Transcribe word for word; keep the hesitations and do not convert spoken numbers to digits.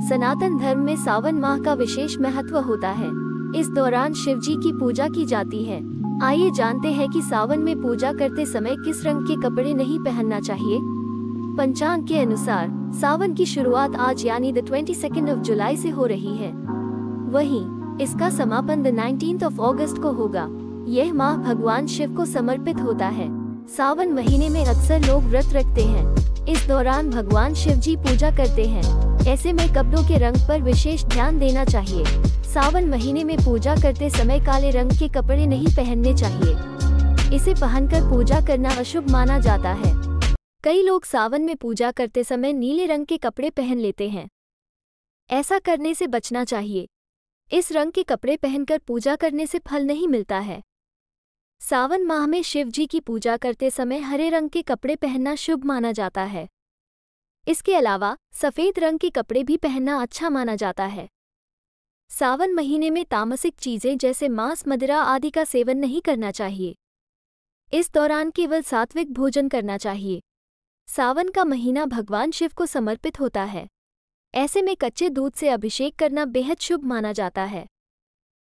सनातन धर्म में सावन माह का विशेष महत्व होता है। इस दौरान शिव जी की पूजा की जाती है। आइए जानते हैं कि सावन में पूजा करते समय किस रंग के कपड़े नहीं पहनना चाहिए। पंचांग के अनुसार सावन की शुरुआत आज यानी the twenty second of July से हो रही है। वहीं इसका समापन द नाइनटीन्थ ऑफ अगस्त को होगा। यह माह भगवान शिव को समर्पित होता है। सावन महीने में अक्सर लोग व्रत रखते हैं। इस दौरान भगवान शिव जी पूजा करते हैं। ऐसे में कपड़ों के रंग पर विशेष ध्यान देना चाहिए। सावन महीने में पूजा करते समय काले रंग के कपड़े नहीं पहनने चाहिए। इसे पहनकर पूजा करना अशुभ माना जाता है। कई लोग सावन में पूजा करते समय नीले रंग के कपड़े पहन लेते हैं। ऐसा करने से बचना चाहिए। इस रंग के कपड़े पहनकर पूजा करने से फल नहीं मिलता है। सावन माह में शिव जी की पूजा करते समय हरे रंग के कपड़े पहनना शुभ माना जाता है। इसके अलावा सफेद रंग के कपड़े भी पहनना अच्छा माना जाता है। सावन महीने में तामसिक चीजें जैसे मांस, मदिरा आदि का सेवन नहीं करना चाहिए। इस दौरान केवल सात्विक भोजन करना चाहिए। सावन का महीना भगवान शिव को समर्पित होता है। ऐसे में कच्चे दूध से अभिषेक करना बेहद शुभ माना जाता है।